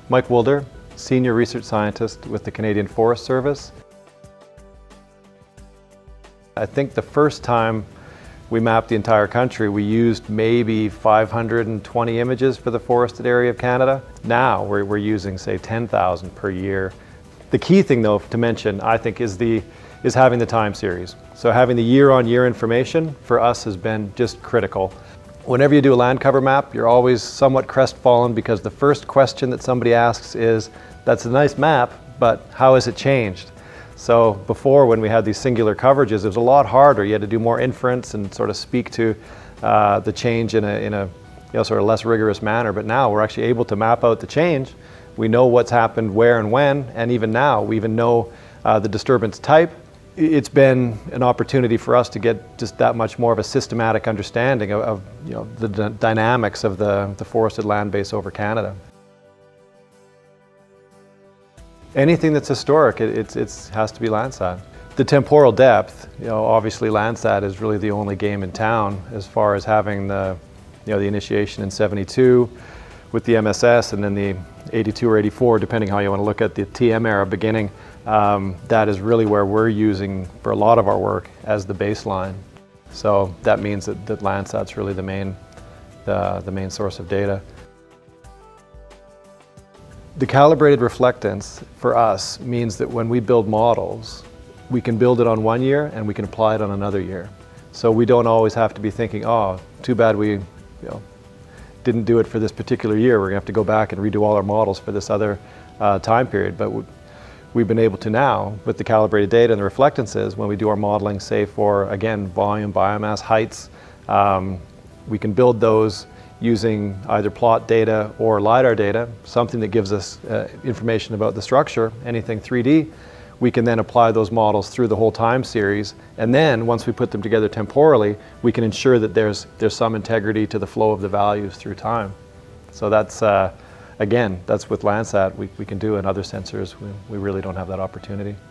Mike Wulder, Senior Research Scientist with the Canadian Forest Service. I think the first time we mapped the entire country, we used maybe 520 images for the forested area of Canada. Now we're using, say, 10,000 per year. The key thing, though, to mention, I think, is having the time series. So having the year-on-year information for us has been just critical. Whenever you do a land cover map, you're always somewhat crestfallen because the first question that somebody asks is, that's a nice map, but how has it changed? So before, when we had these singular coverages, it was a lot harder. You had to do more inference and sort of speak to the change in a sort of less rigorous manner. But now we're actually able to map out the change. We know what's happened where and when, and even now we even know the disturbance type. It's been an opportunity for us to get just that much more of a systematic understanding of the dynamics of the forested land base over Canada. Anything that's historic, it has to be Landsat. The temporal depth, obviously Landsat is really the only game in town as far as having the initiation in '72 with the MSS, and then the '82 or '84, depending how you want to look at the TM era beginning. That is really where we're using for a lot of our work as the baseline. So that means that Landsat's really the main source of data. The calibrated reflectance for us means that when we build models, we can build it on one year and we can apply it on another year. So we don't always have to be thinking, oh, too bad we didn't do it for this particular year. We're going to have to go back and redo all our models for this other time period. But we've been able to now, with the calibrated data and the reflectances, when we do our modeling, say for, again, volume, biomass, heights, we can build those using either plot data or LiDAR data, something that gives us information about the structure, anything 3D. We can then apply those models through the whole time series, and then once we put them together temporally, we can ensure that there's some integrity to the flow of the values through time. So that's, again, that's with Landsat we can do, and other sensors we really don't have that opportunity.